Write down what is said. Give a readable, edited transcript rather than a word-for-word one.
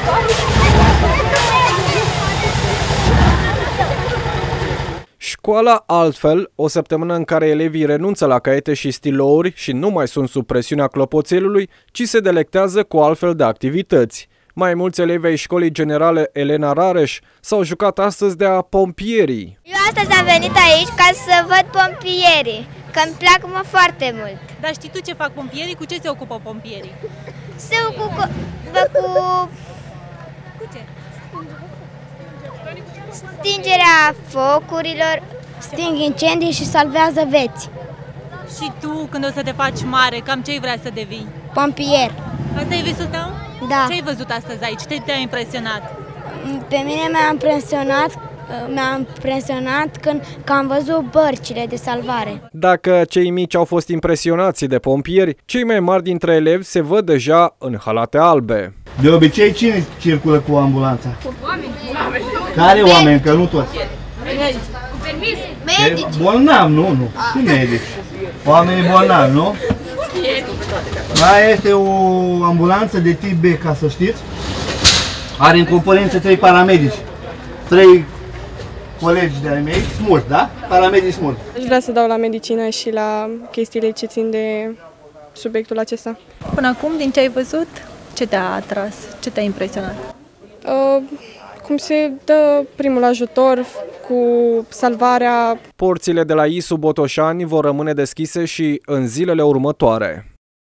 Școala altfel, o săptămână în care elevii renunță la caiete și stilouri și nu mai sunt sub presiunea clopoțelului, ci se delectează cu altfel de activități. Mai mulți elevi ai Școlii Generale Elena Rareș s-au jucat astăzi de-a pompierii. Eu astăzi am venit aici ca să văd pompierii, că îmi plac foarte mult. Dar știi tu ce fac pompierii? Cu ce se ocupă pompierii? Se ocupă Cu ce? stingerea focurilor, sting incendii și salvează vieți. Și tu, când o să te faci mare, cam ce ai vrea să devii? Pompier. Asta e visul tău? Da. Ce ai văzut astăzi aici? Ce te-a impresionat? Pe mine m-a impresionat când am văzut bărcile de salvare. Dacă cei mici au fost impresionați de pompieri, cei mai mari dintre elevi se văd deja în halate albe. De obicei, cine circulă cu ambulanța? Oameni. Care oameni? Că nu toți. Medici. Cu permis? Medici. Bolnavi, nu. Și medici. Oamenii bolnavi, nu? Mai este o ambulanță de tip B, ca să știți. Are în componență 3 paramedici. 3 colegi de-ai mei, smult, da? Paramedici smult. Aș vrea să dau la medicină și la chestiile ce țin de subiectul acesta. Până acum, din ce ai văzut, ce te-a atras? Ce te-a impresionat? Cum se dă primul ajutor cu salvarea. Porțile de la ISU Botoșani vor rămâne deschise și în zilele următoare.